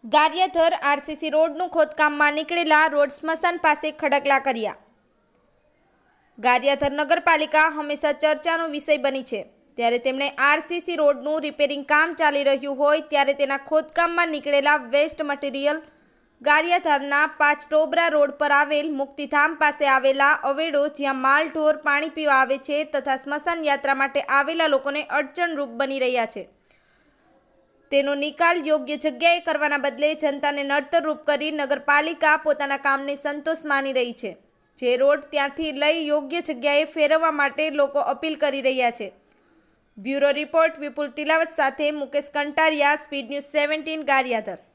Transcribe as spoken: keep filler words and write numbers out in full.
Gariadhar RCC રોડનું ખોદકામમાં નીકળેલા road સ્મશાન પાસે ખડકલા કર્યા। ગારિયાધર નગરપાલિકા હંમેશા ચર્ચાનો વિષય બની છે, ત્યારે તેમણે આરસીસી રોડનું રિપેરિંગ કામ ચાલી રહ્યું હોય ત્યારે તેના ખોદકામમાં નીકળેલા વેસ્ટ મટીરિયલ ગારિયાધરના પાંચટોબરા રોડ પર આવેલ મુક્તિધામ પાસે આવેલા અવેડો, જ્યાં માલ ઢોર પાણી પીવા આવે છે તથા સ્મશાન યાત્રા માટે આવેલા લોકોને અડચણરૂપ બની રહ્યા છે, તેનો નિકાલ યોગ્ય જગ્યાએ કરવાના બદલે જનતાને નડતરરૂપ કરી નગરપાલિકા પોતાના કામને સંતોષ માની રહી છે, જે રોડ ત્યાંથી લઈ યોગ્ય જગ્યાએ ફેરવવા માટે લોકો અપીલ કરી રહ્યા છે। બ્યુરો રિપોર્ટ વિપુલ તિલાવત સાથે Mukesh Kantariya, speed news seventeen, Gariadhar.